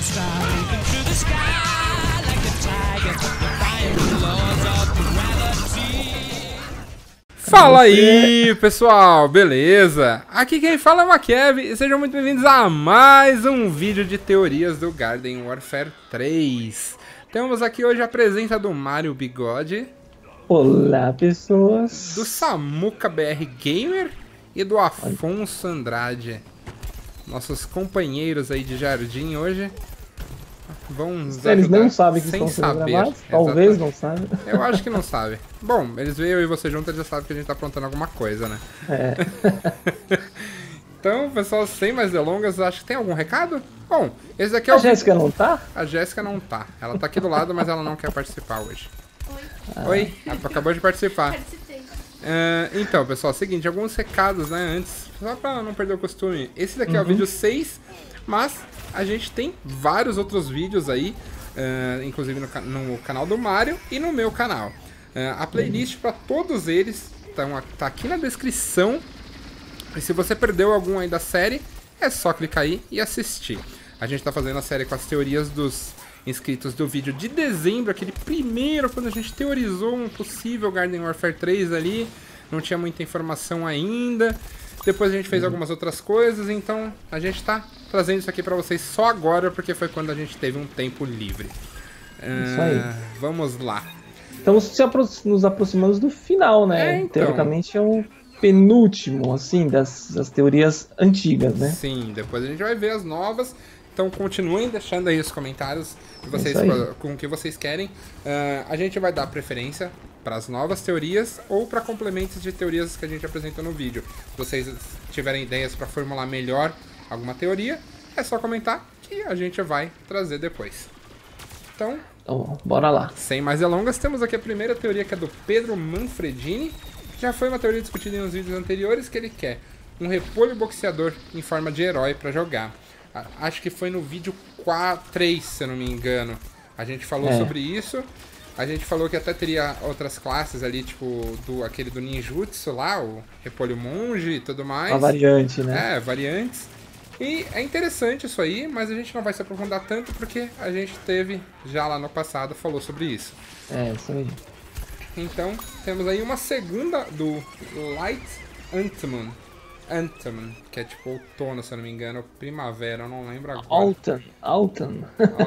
star leaping through the sky like a tiger, defying the laws of gravity. Fala aí, pessoal, beleza? Aqui quem fala é o Makev e sejam muito bem-vindos a mais um vídeo de teorias do Garden Warfare 3. Temos aqui hoje a presença do Mário Bigode. Olá, pessoas. Do Samuca BR Gamer e do Afonso Andrade. Nossos companheiros aí de jardim hoje vão nos Eles não ajudar sabem que sem estão sendo saber. gravados? Talvez Exatamente. não saibam. Eu acho que não sabe. Bom, eles veem eu e você junto, eles já sabem que a gente tá aprontando alguma coisa, né? É. Então, pessoal, sem mais delongas, acho que tem algum recado? Bom, esse daqui é A o... Jéssica não tá? A Jéssica não tá. Ela tá aqui do lado, mas ela não quer participar hoje. Oi, ela acabou de participar. Participei. Então, pessoal, é o seguinte, alguns recados, né, antes, só pra não perder o costume. Esse daqui é o vídeo 6, mas a gente tem vários outros vídeos aí, inclusive no canal do Mário e no meu canal. A playlist pra todos eles tá aqui na descrição. E se você perdeu algum aí da série, é só clicar aí e assistir. A gente tá fazendo a série com as teorias dos inscritos do vídeo de dezembro, aquele primeiro, quando a gente teorizou um possível Garden Warfare 3 ali. Não tinha muita informação ainda. Depois a gente fez algumas outras coisas, então a gente tá trazendo isso aqui pra vocês só agora, porque foi quando a gente teve um tempo livre. Isso aí. Vamos lá. Estamos nos aproximando do final, né? Então. Teoricamente é o penúltimo, assim, das teorias antigas, né? Sim, depois a gente vai ver as novas. Então continuem deixando aí os comentários de vocês, Isso aí. com o que vocês querem. A gente vai dar preferência para as novas teorias ou para complementos de teorias que a gente apresenta no vídeo. Se vocês tiverem ideias para formular melhor alguma teoria, é só comentar que a gente vai trazer depois. Então, Bora lá. sem mais delongas, temos aqui a primeira teoria, que é do Pedro Manfredini. Já foi uma teoria discutida em uns vídeos anteriores, que ele quer um repolho boxeador em forma de herói para jogar. Acho que foi no vídeo 3, se eu não me engano. A gente falou sobre isso. A gente falou que até teria outras classes ali, tipo aquele do ninjutsu lá, o repolho monge e tudo mais. A variante, né? Variantes. E é interessante isso aí, mas a gente não vai se aprofundar tanto porque a gente teve, já lá no passado, falou sobre isso. Isso aí. Então, temos aí uma segunda do Light Antimon. Antimon, que é tipo outono, se eu não me engano, primavera, eu não lembro agora. Autumn. Autumn.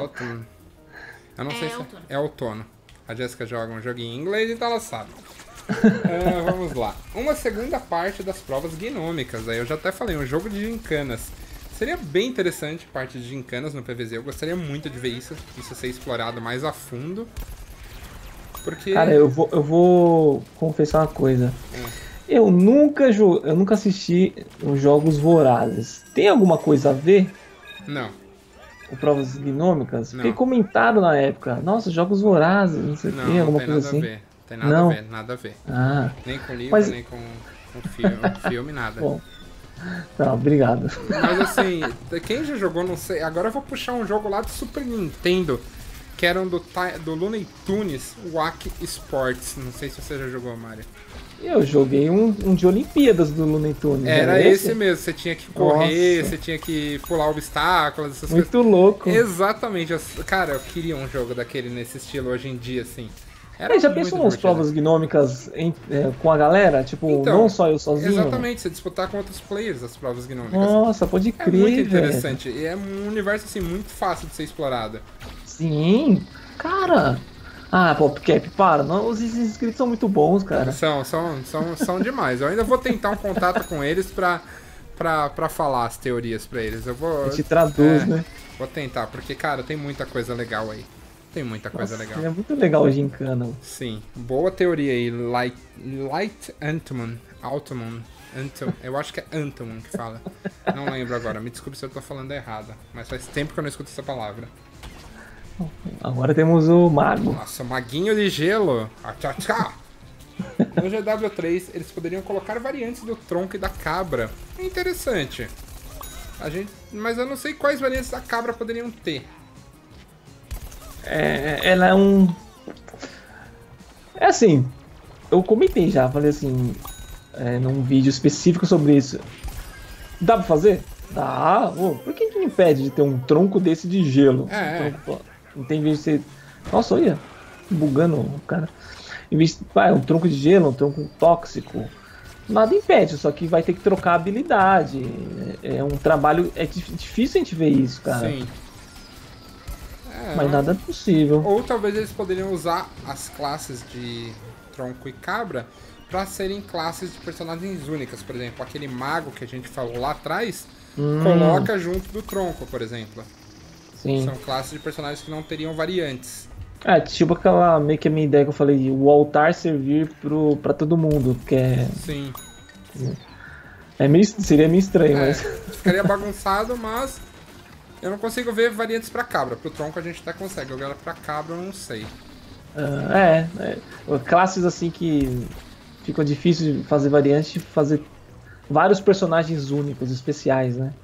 Eu não sei se outono. é outono. A Jéssica joga um joguinho em inglês, então ela sabe. Vamos lá. Uma segunda parte das provas gnômicas. Aí eu já até falei, um jogo de gincanas. Seria bem interessante parte de gincanas no PvZ. Eu gostaria muito de ver isso ser explorado mais a fundo. Porque... Cara, eu vou confessar uma coisa. Eu nunca assisti os Jogos Vorazes. Tem alguma coisa a ver Não. com provas gnômicas? Não. Foi comentado na época. Nossa, Jogos Vorazes, não sei o Não, que, não alguma tem coisa nada assim. a ver. Tem nada Não. a ver, nada a ver. Ah, Nem com livro, Mas- nem com filme, nada. bom. Tá, obrigado. Mas assim, quem já jogou, não sei. Agora eu vou puxar um jogo lá do Super Nintendo, que era um do Looney Tunes, Wack Sports. Não sei se você já jogou, Mario. Eu joguei um de Olimpíadas do Looney Tunes. Era esse mesmo, você tinha que correr, Nossa. você tinha que pular obstáculos, essas Muito coisas. louco. Exatamente. Cara, eu queria um jogo daquele nesse estilo hoje em dia, assim. Era Já muito pensou umas divertido. provas gnômicas com a galera? Tipo, Então, não só eu sozinho? Exatamente, você disputar com outros players as provas gnômicas. Nossa, pode É crer, muito velho. interessante. E é um universo, assim, muito fácil de ser explorado. Sim, cara. Ah, PopCap, para. Não, os inscritos são muito bons, cara. São demais. Eu ainda vou tentar um contato com eles pra falar as teorias pra eles. A gente traduz, né? Vou tentar, porque, cara, tem muita coisa legal aí. Tem muita coisa Nossa, legal. é muito legal o gincana. Sim, boa teoria aí. Light Antimon. Eu acho que é Antimon que fala. Não lembro agora. Me desculpe se eu tô falando errado. Mas faz tempo que eu não escuto essa palavra. Agora temos o Mago. Nossa, maguinho de gelo. Tchá. No GW3, eles poderiam colocar variantes do tronco e da cabra. É interessante. Mas eu não sei quais variantes da cabra poderiam ter. Ela é um... É assim, eu comentei já, falei assim, num vídeo específico sobre isso. Dá pra fazer? Dá. Pô, por que impede de ter um tronco desse de gelo? Não tem vez de ser. Nossa, olha. Bugando o cara. Em vez de. Um tronco de gelo, um tronco tóxico. Nada impede, só que vai ter que trocar a habilidade. É um trabalho. É difícil a gente ver isso, cara. Sim. Mas nada é possível. Ou talvez eles poderiam usar as classes de tronco e cabra pra serem classes de personagens únicas. Por exemplo, aquele mago que a gente falou lá atrás, coloca junto do tronco, por exemplo. Sim. São classes de personagens que não teriam variantes. Tipo aquela meio que a minha ideia que eu falei, o altar servir pra todo mundo, que é. Sim. Seria meio estranho, mas. Ficaria bagunçado, mas eu não consigo ver variantes pra cabra. Pro tronco a gente até consegue, agora pra cabra eu não sei. Classes assim que ficam difíceis de fazer variante, fazer vários personagens únicos, especiais, né?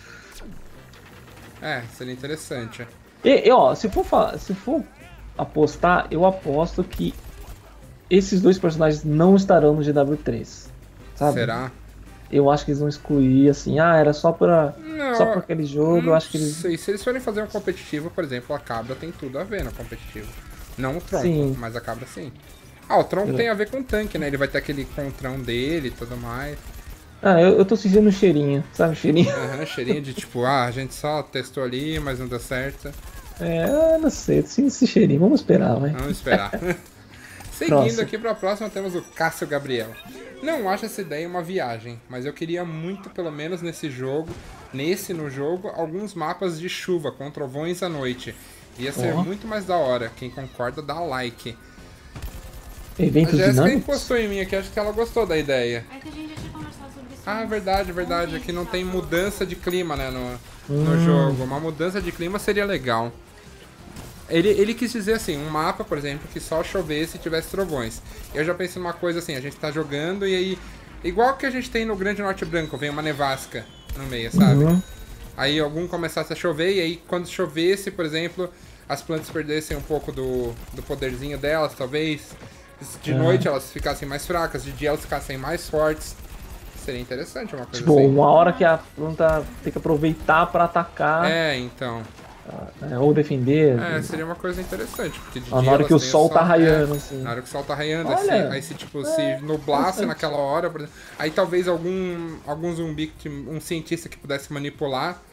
Seria interessante. Se for apostar, eu aposto que esses dois personagens não estarão no GW3, sabe? Será? Eu acho que eles vão excluir, assim, era só pra aquele jogo, eu acho que eles... Sei, se eles forem fazer um competitivo, por exemplo, a cabra tem tudo a ver no competitivo. Não o tronco, Sim. mas a cabra sim. O tronco tem a ver com o tanque, né? Ele vai ter aquele contrão dele e tudo mais. Eu tô sentindo um cheirinho, sabe? Cheirinho. Cheirinho de tipo, a gente só testou ali, mas não deu certo. Não sei, esse cheirinho, vamos esperar, vai. Vamos esperar. Seguindo aqui pra próxima, temos o Cássio Gabriel. Não acho essa ideia uma viagem, mas eu queria muito, pelo menos no jogo, alguns mapas de chuva com trovões à noite. Ia ser muito mais da hora. Quem concorda, dá like. Eventos a Jéssica dinâmicos? encostou em mim aqui, acho que ela gostou da ideia. É que a gente já tinha conversado sobre isso. Verdade. Aqui não tem mudança de clima, né, no jogo. Uma mudança de clima seria legal. Ele quis dizer assim, um mapa, por exemplo, que só chovesse e tivesse trovões. Eu já pensei numa coisa assim, a gente tá jogando e aí... Igual que a gente tem no Grande Norte Branco, vem uma nevasca no meio, sabe? Aí algum começasse a chover e aí quando chovesse, por exemplo, as plantas perdessem um pouco do poderzinho delas, talvez. De noite elas ficassem mais fracas, de dia elas ficassem mais fortes. Seria interessante uma coisa assim. Uma hora que a planta tem que aproveitar pra atacar. Então... ou defender. Seria uma coisa interessante, porque de na dia hora que o têm sol tá raiando, assim. Na hora que o sol tá raiando, Olha, aí se nublasse naquela hora, por exemplo, aí talvez algum zumbi, um cientista que pudesse manipular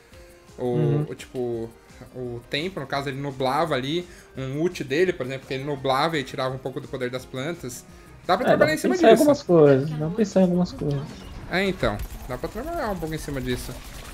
o tempo, no caso ele nublava ali, um ult dele, por exemplo, que ele nublava e tirava um pouco do poder das plantas. Dá pra trabalhar em cima disso. Dá pra pensar em algumas coisas. Então, dá pra trabalhar um pouco em cima disso.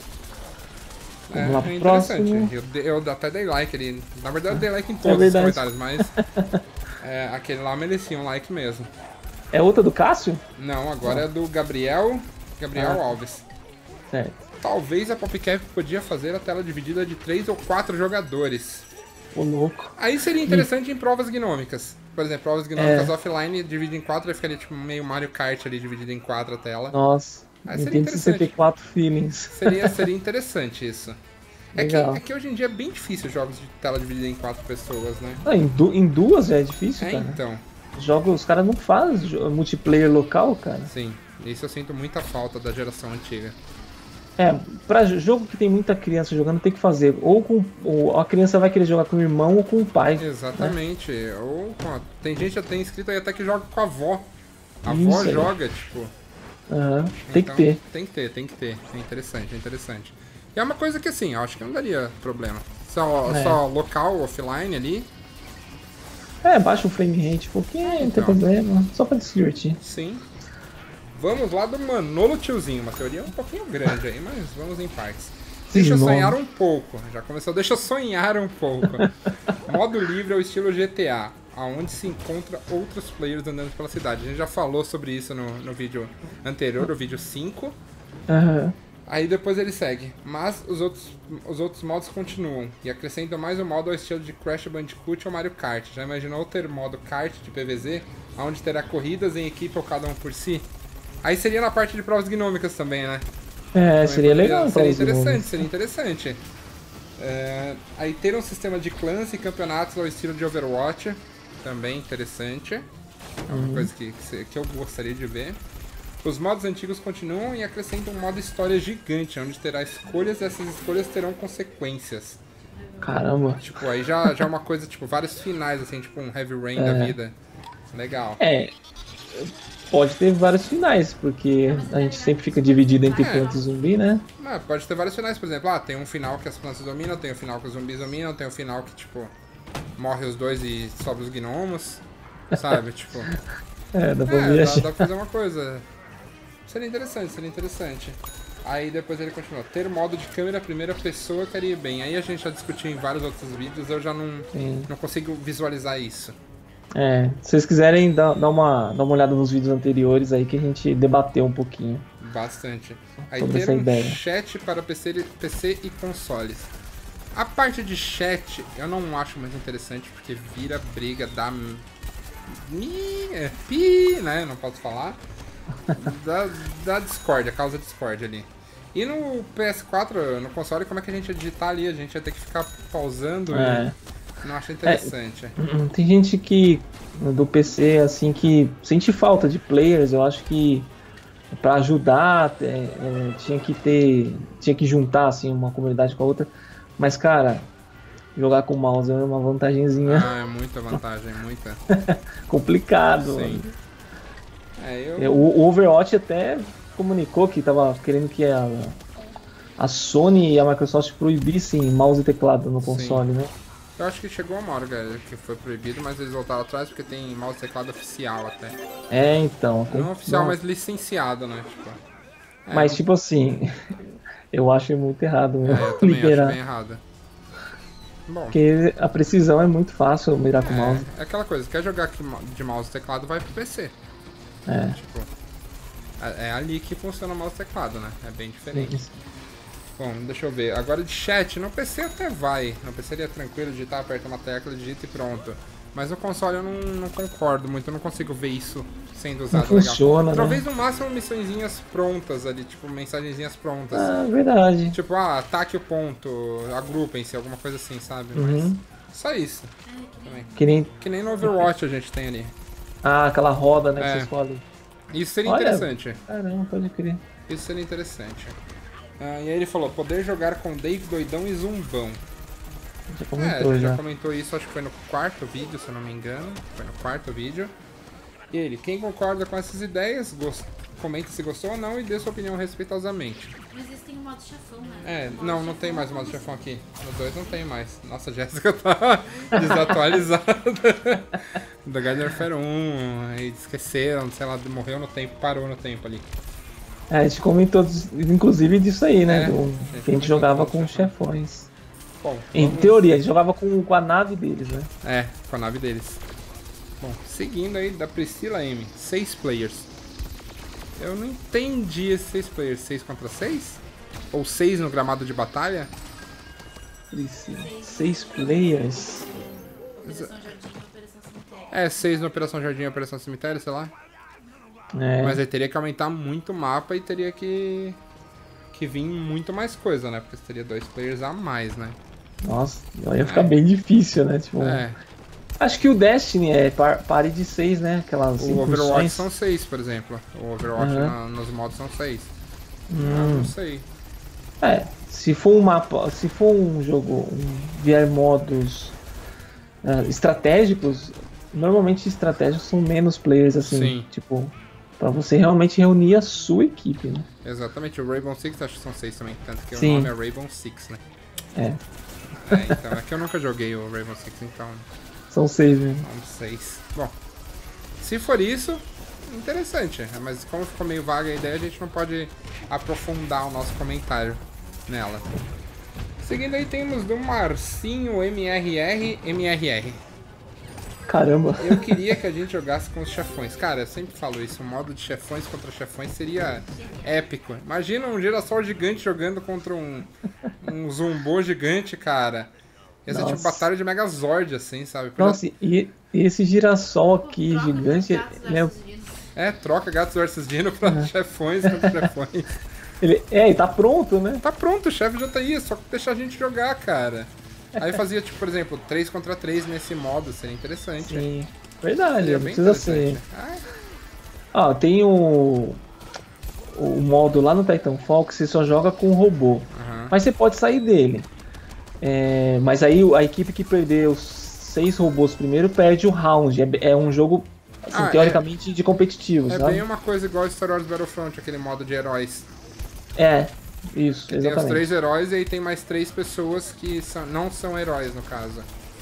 Vamos lá pro interessante. próximo. Eu até dei like ali. Na verdade, eu dei like em todos os comentários, mas aquele lá merecia um like mesmo. É outra do Cássio? Não, agora é do Gabriel Alves. Certo. Talvez a PopCap podia fazer a tela dividida de 3 ou 4 jogadores. Ô, louco. Aí seria interessante em provas gnômicas. Por exemplo, provas gnômicas offline, dividido em 4, aí ficaria tipo meio Mario Kart ali, dividido em 4 a tela. Nossa. Nintendo 64 feelings. Seria interessante isso. É que hoje em dia é bem difícil jogos de tela dividida em 4 pessoas, né? Em duas já é difícil, cara. Então. Os caras não fazem multiplayer local, cara. Sim, isso eu sinto muita falta da geração antiga. Pra jogo que tem muita criança jogando, tem que fazer. Ou a criança vai querer jogar com o irmão ou com o pai. Exatamente. Né? Tem gente até inscrito aí até que joga com a avó. A Isso avó aí. joga, tipo... Tem que ter. Tem que ter. É interessante. E é uma coisa que assim, eu acho que não daria problema. Só local, offline ali. Baixa o frame rate um pouquinho, não tem problema. Só pra se divertir. Sim. Vamos lá do Manolo Tiozinho. Uma teoria um pouquinho grande aí, mas vamos em partes. Deixa eu sonhar um pouco. Já começou, deixa eu sonhar um pouco. Modo livre ao estilo GTA, aonde se encontra outros players andando pela cidade. A gente já falou sobre isso no vídeo anterior, o vídeo 5. Aí depois ele segue. Mas os outros modos continuam. E acrescentam mais um modo ao estilo de Crash Bandicoot ou Mario Kart. Já imaginou ter modo kart de PvZ, onde terá corridas em equipe ou cada um por si? Aí seria na parte de provas gnômicas também, né? Seria legal. Seria interessante. Aí ter um sistema de clãs e campeonatos ao estilo de Overwatch. Também interessante. É uma coisa que eu gostaria de ver. Os modos antigos continuam e acrescentam um modo história gigante, onde terá escolhas e essas escolhas terão consequências. Caramba. Tipo, aí já é uma coisa, tipo, vários finais, assim, tipo um Heavy Rain da vida. Legal. Pode ter vários finais, porque a gente sempre fica dividido entre planta e zumbi, né? Pode ter vários finais, por exemplo, tem um final que as plantas dominam, tem um final que os zumbis dominam, tem um final que, tipo, morre os dois e sobra os gnomos, sabe? Tipo... Dá pra ver. Dá pra fazer uma coisa. Seria interessante. Aí depois ele continua. Ter modo de câmera primeira pessoa queria bem. Aí a gente já discutiu em vários outros vídeos, eu já não consigo visualizar isso. Se vocês quiserem, dá uma olhada nos vídeos anteriores aí que a gente debateu um pouquinho. Bastante. Aí sobre ter essa um ideia. chat para PC e consoles. A parte de chat eu não acho muito interessante, porque vira briga da... né? Não posso falar. Da discórdia, causa discórdia ali. E no PS4, no console, como é que a gente ia digitar ali? A gente ia ter que ficar pausando e não acho interessante. Tem gente que do PC assim que sente falta de players. Eu acho que pra ajudar tinha que juntar assim uma comunidade com a outra. Mas cara, jogar com o mouse é uma vantagenzinha. É muita vantagem, muita. Complicado. Sim. O Overwatch até comunicou que tava querendo que a Sony e a Microsoft proibissem mouse e teclado no console, né? Eu acho que chegou uma hora, galera, que foi proibido, mas eles voltaram atrás porque tem mouse e teclado oficial até. Então. Não oficial, mas licenciado, né? Tipo, mas tipo assim, eu acho muito errado mesmo. Eu também liberar. acho bem errado. Bom, porque a precisão é muito fácil mirar com o mouse. É aquela coisa, quer jogar de mouse e teclado, vai pro PC. Tipo, é ali que funciona o mouse e teclado, né? É bem diferente. Bom, deixa eu ver. Agora de chat, no PC até vai. No PC seria tranquilo, digitar, aperta uma tecla, digita e pronto. Mas no console eu não concordo muito, eu não consigo ver isso sendo usado. Não funciona, legal. Talvez no máximo missõezinhas prontas ali, tipo, mensagenzinhas prontas. Verdade. Tipo, ataque o ponto, agrupem-se, alguma coisa assim, sabe? Mas só isso. Também. Que nem no Overwatch a gente tem ali. Aquela roda, né, que você escolhe. Isso seria interessante. Caramba, pode crer. Isso seria interessante. E aí ele falou, poder jogar com Dave Doidão e Zumbão. Já comentou, já comentou isso, acho que foi no quarto vídeo, se eu não me engano. Foi no quarto vídeo. E ele, quem concorda com essas ideias, comente se gostou ou não e dê sua opinião respeitosamente. Mas eles têm o modo chefão, né? Não tem mais o modo chefão aqui. No 2 não tem mais. Nossa, a Jéssica tá desatualizada. Da Garden Warfare 1, e esqueceram, sei lá, morreu no tempo, parou no tempo ali. A gente comentou, inclusive, disso aí, né? Que a gente jogava com chefões. Bom, em teoria, a gente jogava com a nave deles, né? Com a nave deles. Bom, seguindo aí da Priscila M, 6 players. Eu não entendi esses 6 players. 6 contra 6? Ou 6 no gramado de batalha? Priscila, 6 players. Operação Jardim e Operação Cemitério. 6 na Operação Jardim e Operação Cemitério, sei lá. Mas aí teria que aumentar muito o mapa e teria que vir muito mais coisa, né? Porque teria 2 players a mais, né? Nossa, ia ficar bem difícil, né? Tipo, acho que o Destiny pare de 6, né? Aquelas o Overwatch são 6, por exemplo. O Overwatch nos modos são 6. Não sei. Se for um mapa, se for um jogo, vier modos estratégicos, normalmente estratégicos são menos players, assim. Sim. Tipo, pra você realmente reunir a sua equipe, né? Exatamente, o Rainbow Six acho que são 6 também, tanto que o nome é Rainbow Six, né? Então, é que eu nunca joguei o Rainbow Six, então... São 6, né? São 6. Bom, se for isso, interessante, mas como ficou meio vaga a ideia, a gente não pode aprofundar o nosso comentário nela. Seguindo aí temos do Marcinho MRR. Caramba. Eu queria que a gente jogasse com os chefões. Cara, eu sempre falo isso, o modo de chefões contra chefões seria épico. Imagina um girassol gigante jogando contra um zumbô gigante, cara. Ia ser tipo batalha de Megazord, assim, sabe? Nossa, e esse girassol aqui gigante... troca gatos versus dino pra chefões contra chefões. E tá pronto, né? Tá pronto, o chefe já tá aí, é só deixar a gente jogar, cara. Aí fazia, tipo, por exemplo, 3 contra 3 nesse modo, seria interessante. Sim, verdade, não precisa ser. Tem o o modo lá no Titanfall que você só joga com o robô. Mas você pode sair dele. Mas aí a equipe que perder os 6 robôs primeiro perde o round. É um jogo, assim, teoricamente, de competitivo, sabe? É bem uma coisa igual Star Wars Battlefront, aquele modo de heróis. Isso, que exatamente. Tem os 3 heróis e aí tem mais 3 pessoas que não são heróis, no caso.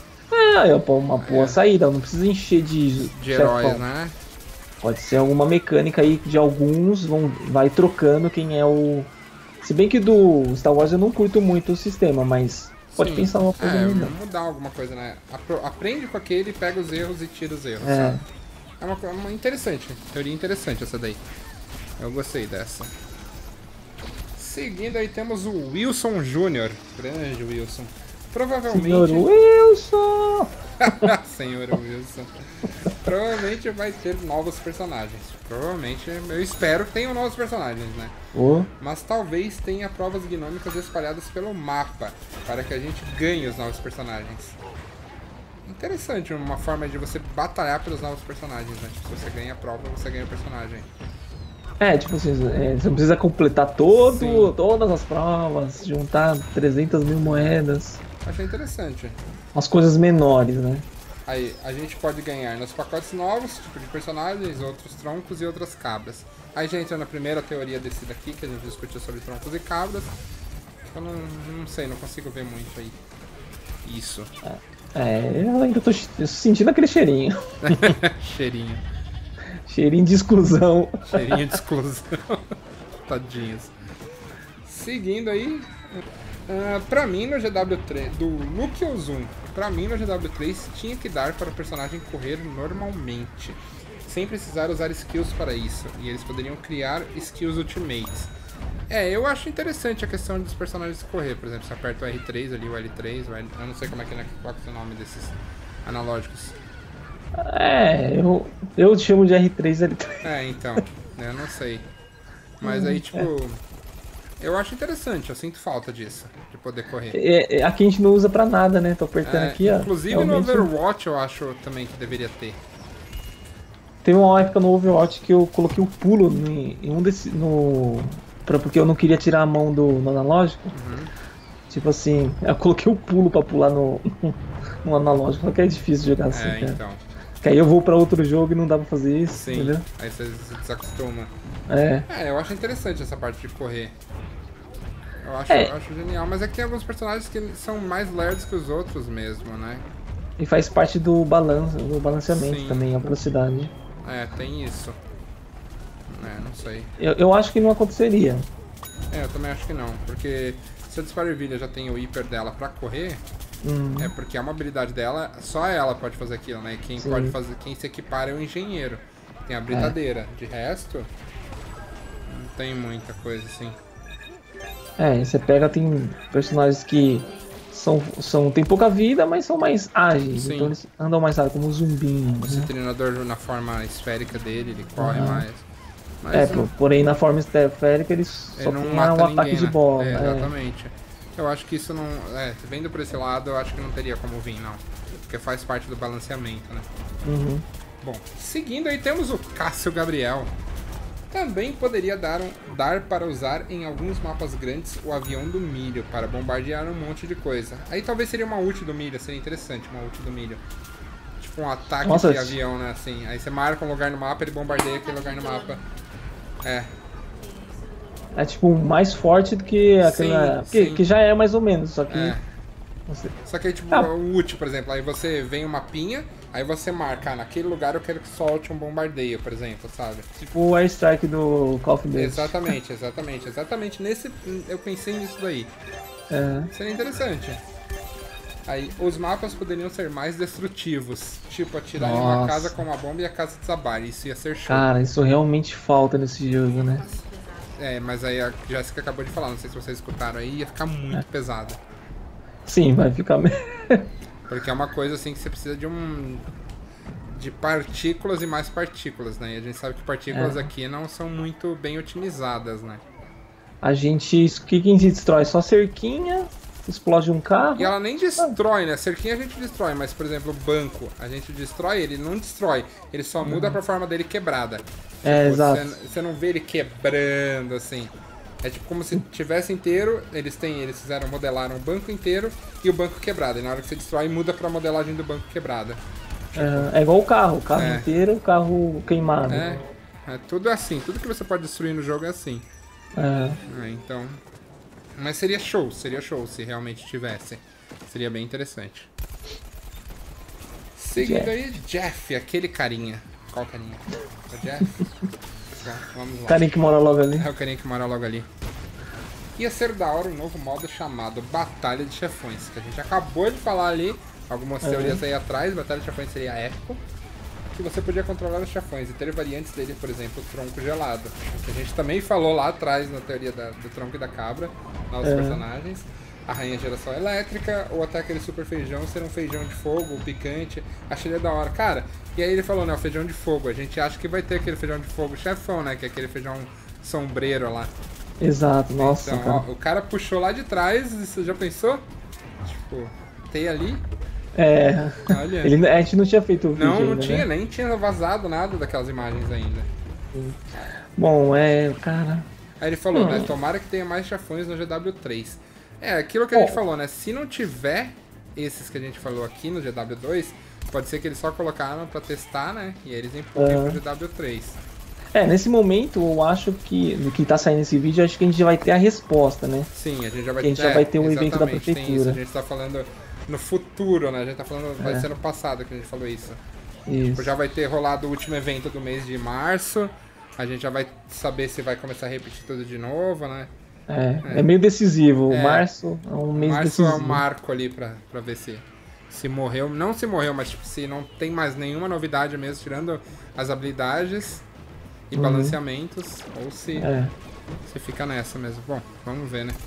Uma boa saída, não precisa encher de heróis, né? Pode ser alguma mecânica aí de alguns, vai trocando quem é o... Se bem que do Star Wars eu não curto muito o sistema, mas pode pensar uma coisa melhor. Mudar alguma coisa, né? Aprende com aquele, pega os erros e tira os erros, sabe? É uma interessante, teoria interessante essa daí. Eu gostei dessa. Seguindo aí temos o Wilson Jr. Grande Wilson. Provavelmente... Senhor Wilson! Senhor Wilson. Provavelmente vai ter novos personagens. Provavelmente, eu espero que tenham novos personagens, né? Mas talvez tenha provas gnômicas espalhadas pelo mapa, para que a gente ganhe os novos personagens. Interessante, uma forma de você batalhar pelos novos personagens, né? Se você ganha a prova, você ganha o personagem. Tipo assim, você não precisa completar todas as provas, juntar 300 mil moedas. Achei interessante. As coisas menores, né? Aí, a gente pode ganhar nos pacotes novos, tipo de personagens, outros troncos e outras cabras. Aí já entra na primeira teoria desse daqui, que a gente discutiu sobre troncos e cabras. Eu não sei, não consigo ver muito aí. Isso. Eu ainda tô sentindo aquele cheirinho. Cheirinho. Cheirinho de exclusão. Cheirinho de exclusão. Tadinhos. Seguindo aí... pra mim no GW3, do Luke Ozun, pra mim no GW3 tinha que dar para o personagem correr normalmente, sem precisar usar skills para isso, e eles poderiam criar skills ultimates. Eu acho interessante a questão dos personagens correr, por exemplo, você aperta o R3 ali, o L3, eu não sei como é que qual é o nome desses analógicos. Eu chamo de R3, L3. Então, eu não sei. Mas aí, tipo... Eu acho interessante, eu sinto falta disso, de poder correr. Aqui a gente não usa pra nada, né? Tô apertando aqui, ó. Inclusive realmente... no Overwatch eu acho também que deveria ter. Teve uma época no Overwatch que eu coloquei o pulo em um desses... porque eu não queria tirar a mão no analógico. Tipo assim, eu coloquei o pulo pra pular no analógico, só que é difícil jogar assim, cara. Então. Que aí eu vou pra outro jogo e não dá pra fazer isso, entendeu? Aí você se desacostuma. Eu acho interessante essa parte de correr. Eu acho genial, mas é que tem alguns personagens que são mais lerdos que os outros mesmo, né? E faz parte do balanceamento também, a velocidade. Tem isso. Não sei. Eu acho que não aconteceria. Eu também acho que não, porque se a Disparvilha já tem o hiper dela pra correr, é porque é uma habilidade dela, só ela pode fazer aquilo, né? Quem pode fazer, quem se equipara é o engenheiro. Tem a britadeira. De resto, não tem muita coisa assim. Você pega, tem personagens que tem pouca vida, mas são mais ágeis. Então eles andam mais rápido, como o zumbinho. O citrinador na forma esférica dele, ele corre mais. Mas porém na forma esférica ele só não tem mata um ataque de bola. Exatamente. Eu acho que isso não... vendo por esse lado, eu acho que não teria como vir, não. Porque faz parte do balanceamento, né? Bom, seguindo aí temos o Cássio Gabriel. Também poderia dar para usar em alguns mapas grandes o avião do milho, para bombardear um monte de coisa. Aí talvez seria uma ult do milho, seria interessante, uma ult do milho. Tipo um ataque de avião, né, assim. Aí você marca um lugar no mapa, ele bombardeia aquele lugar no mapa. É tipo mais forte do que aquela... Que já é mais ou menos, só que... Só que aí, tipo, o ult, por exemplo, aí você vem um mapinha, aí você marca, naquele lugar eu quero que solte um bombardeio, por exemplo, sabe? Tipo o Airstrike do Call of Duty. Exatamente nesse, eu pensei nisso daí. Seria interessante. Aí, os mapas poderiam ser mais destrutivos, tipo, atirar em uma casa com uma bomba e a casa desabar, isso ia ser show. Cara, isso realmente falta nesse jogo, né? Mas aí a Jéssica acabou de falar, não sei se vocês escutaram aí, ia ficar muito pesado. Sim, vai ficar mesmo. Porque é uma coisa assim que você precisa de partículas e mais partículas, né? E a gente sabe que partículas aqui não são muito bem otimizadas, né? O que a gente destrói? Só cerquinha explode um carro. E ela nem destrói, né? Cerquinha a gente destrói, mas, por exemplo, o banco, a gente destrói, ele não destrói. Ele só muda pra forma dele quebrada. Exato. Você não vê ele quebrando, assim. É tipo como se tivesse inteiro, eles modelaram o banco inteiro e o banco quebrado. E na hora que você destrói, muda pra modelagem do banco quebrada. É igual o carro inteiro, o carro queimado. É tudo assim, tudo que você pode destruir no jogo é assim. Então... Mas seria show se realmente tivesse. Seria bem interessante. Seguindo aí, Jeff, aquele carinha. Qual carinha? O Jeff? Bom, vamos lá. O carinha que mora logo ali. É o carinha que mora logo ali. Ia ser da hora um novo modo chamado Batalha de Chefões, que a gente acabou de falar ali, algumas teorias aí atrás. Batalha de Chefões seria épico, que você podia controlar os chefões e ter variantes dele, por exemplo, o tronco gelado, que a gente também falou lá atrás na teoria do tronco e da cabra, novos personagens. A rainha geração elétrica, ou até aquele super feijão ser um feijão de fogo, picante. Achei ele da hora. Cara, e aí ele falou, né, o feijão de fogo. A gente acha que vai ter aquele feijão de fogo chefão, né, que é aquele feijão sombreiro lá. Exato, nossa, então, cara. Ó, o cara puxou lá de trás, você já pensou? Tipo, tem ali. Olha. A gente não tinha feito o vídeo não ainda, tinha, né? nem tinha vazado nada daquelas imagens ainda. Bom, cara... Aí ele falou, né, tomara que tenha mais chefões no GW3. É, aquilo que a gente falou, né, se não tiver esses que a gente falou aqui no GW2, pode ser que eles só colocaram pra testar, né, e aí eles empurram pro GW3. Nesse momento, eu acho que, do que tá saindo esse vídeo, acho que a gente já vai ter a resposta, né? Sim, a gente já vai, já vai ter um evento da prefeitura. Tem isso, a gente tá falando no futuro, né, a gente tá falando, vai ser no passado que a gente falou isso. Tipo, já vai ter rolado o último evento do mês de março, a gente já vai saber se vai começar a repetir tudo de novo, né? É meio decisivo, março é um mês decisivo. Março é um marco ali pra ver se morreu, não se morreu, mas tipo, se não tem mais nenhuma novidade mesmo, tirando as habilidades e balanceamentos, ou se fica nessa mesmo. Bom, vamos ver, né?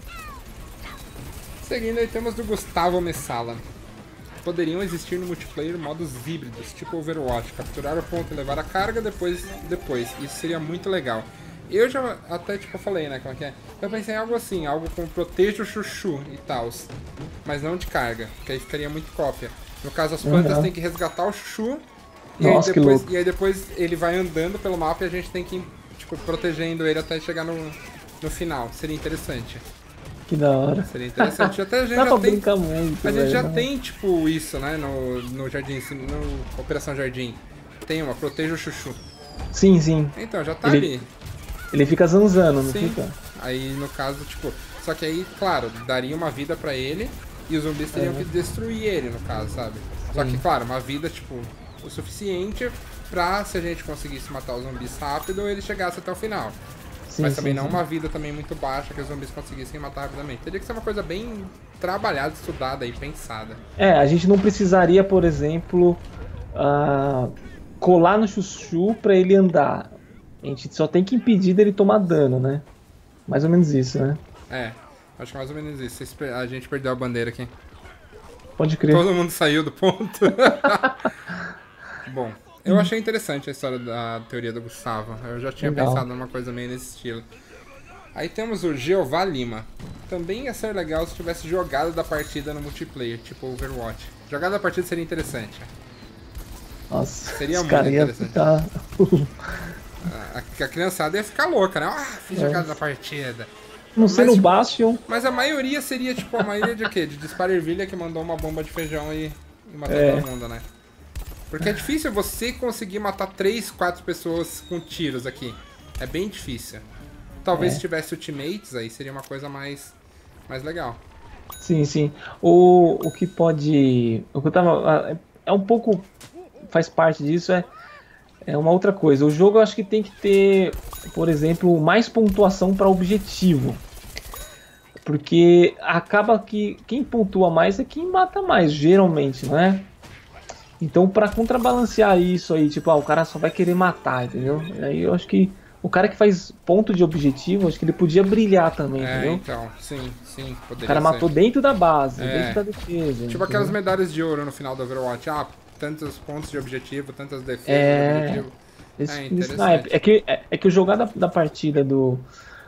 Seguindo aí temos do Gustavo Messala. Poderiam existir no multiplayer modos híbridos, tipo Overwatch, capturar o ponto e levar a carga depois. Isso seria muito legal. Eu já até tipo falei, né, como é que é? Eu pensei em algo assim, algo com proteja o chuchu e tal, mas não de carga, porque aí ficaria muito cópia. No caso, as plantas têm que resgatar o chuchu e aí depois ele vai andando pelo mapa e a gente tem que ir, tipo, protegendo ele até chegar no final. Seria interessante. Que da hora. Seria interessante. Até a gente Dá pra brincar muito, a gente já tem, tipo, isso, né, no Jardim, no Operação Jardim. Tem uma, proteja o chuchu. Sim. Então, já tá ali. Ele fica zanzando, não Sim. fica? Aí, no caso, tipo... Só que aí, claro, daria uma vida pra ele e os zumbis teriam que destruir ele, no caso, sabe? Só que, claro, uma vida, tipo, o suficiente pra, se a gente conseguisse matar os zumbis rápido, ele chegasse até o final. Mas também não uma vida também muito baixa que os zumbis conseguissem matar rapidamente. Teria que ser uma coisa bem trabalhada, estudada e pensada. A gente não precisaria, por exemplo, colar no chuchu pra ele andar. A gente só tem que impedir dele tomar dano, né? Mais ou menos isso, né? Acho que é mais ou menos isso. A gente perdeu a bandeira aqui. Pode crer. Todo mundo saiu do ponto. Bom, eu achei interessante a história da teoria do Gustavo. Eu já tinha pensado numa coisa meio nesse estilo. Aí temos o Jeová Lima. Também ia ser legal se tivesse jogada da partida no multiplayer, tipo Overwatch. Jogada da partida seria interessante. Nossa, seria muito interessante. A criançada ia ficar louca, né? Fiz jogada da partida. Não sei no Bastion. Mas a maioria seria, tipo, a maioria de quê? De disparo ervilha que mandou uma bomba de feijão e matou todo mundo, né? Porque é difícil você conseguir matar 3, 4 pessoas com tiros aqui. É bem difícil. Talvez se tivesse ultimates, aí seria uma coisa mais legal. Sim. O que pode... O que eu tava... É um pouco... Faz parte disso, é uma outra coisa. O jogo eu acho que tem que ter, por exemplo, mais pontuação para objetivo. Porque acaba que quem pontua mais é quem mata mais, geralmente, não é? Então, para contrabalancear isso aí, tipo, o cara só vai querer matar, entendeu? Aí eu acho que o cara que faz ponto de objetivo, acho que ele podia brilhar também, entendeu? Então, sim, poderia O cara matou dentro da base, dentro da defesa. Tipo entendeu? aquelas medalhas de ouro no final do Overwatch. Tantos pontos de objetivo, tantas defesas de objetivo. É que o jogar da partida do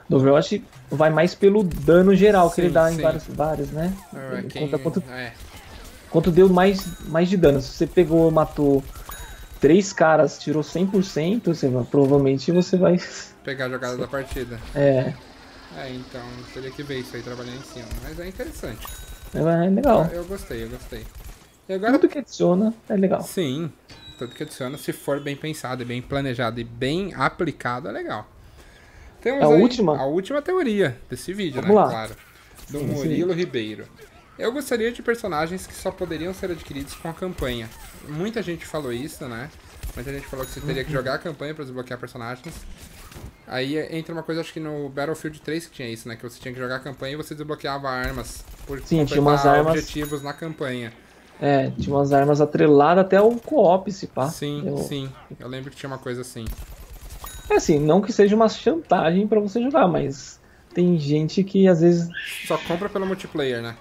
Do Overwatch vai mais pelo dano geral que Sim, ele dá em sim. vários, né? Ele Quem... conta quanto deu mais de dano. Se você pegou, matou 3 caras, tirou 100%, provavelmente você vai... Pegar a jogada da partida. É. Então, teria que ver isso aí, trabalhar em cima. Mas é interessante. É legal. Eu gostei. E agora... Tudo que adiciona é legal. Sim, tudo que adiciona, se for bem pensado, e bem planejado e bem aplicado, é legal. Temos A aí última? a última teoria desse vídeo, Vamos né? lá. Claro. Do Murilo Ribeiro. Eu gostaria de personagens que só poderiam ser adquiridos com a campanha. Muita gente falou isso, né? Muita gente falou que você teria que jogar a campanha pra desbloquear personagens. Aí entra uma coisa, acho que no Battlefield 3 que tinha isso, né? Que você tinha que jogar a campanha e você desbloqueava armas por Sim, tinha umas armas... objetivos na campanha. Tinha umas armas atreladas até o co-op, se pá. Sim. Eu lembro que tinha uma coisa assim. É assim, não que seja uma chantagem pra você jogar, mas tem gente que às vezes... Só compra pelo multiplayer, né?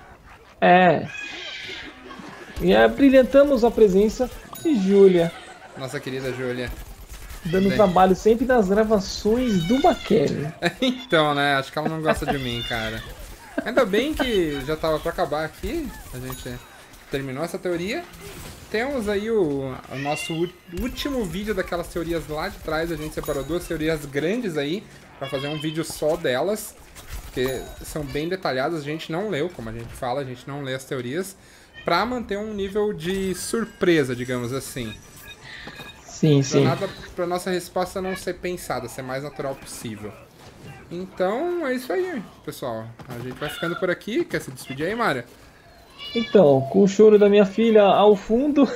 E brilhantamos a presença de Júlia. Nossa querida Júlia. Dando trabalho sempre nas gravações do Maquele. Então, né? Acho que ela não gosta de mim, cara. Ainda bem que já tava pra acabar aqui. A gente terminou essa teoria. Temos aí o nosso último vídeo daquelas teorias lá de trás. A gente separou 2 teorias grandes aí pra fazer um vídeo só delas. Porque são bem detalhadas. A gente não leu, como a gente fala, a gente não lê as teorias. Pra manter um nível de surpresa, digamos assim. Sim. Pra nossa resposta não ser pensada, ser mais natural possível. Então, é isso aí, pessoal. A gente vai ficando por aqui. Quer se despedir aí, Mária? Então, com o choro da minha filha ao fundo...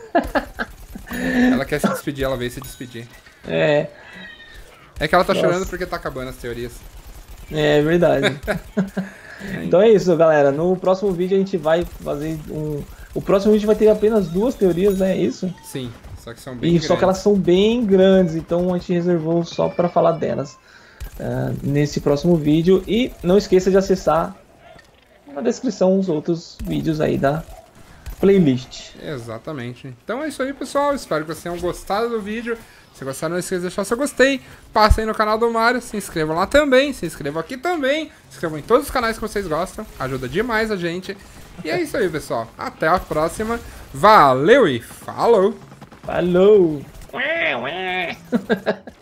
Ela quer se despedir, ela veio se despedir. É que ela tá chorando porque tá acabando as teorias. É verdade. Então é isso, galera. No próximo vídeo a gente vai fazer O próximo vídeo vai ter apenas 2 teorias, né? É isso? Sim, só que são bem grandes. Só que elas são bem grandes, então a gente reservou só para falar delas nesse próximo vídeo. E não esqueça de acessar na descrição os outros vídeos aí da playlist. Exatamente. Então é isso aí, pessoal. Espero que vocês tenham gostado do vídeo. Se gostaram, não esqueça de deixar seu gostei. Passem no canal do Mário, se inscrevam lá também. Se inscrevam aqui também. Se inscrevam em todos os canais que vocês gostam. Ajuda demais a gente. E é isso aí, pessoal. Até a próxima. Valeu e falou! Falou!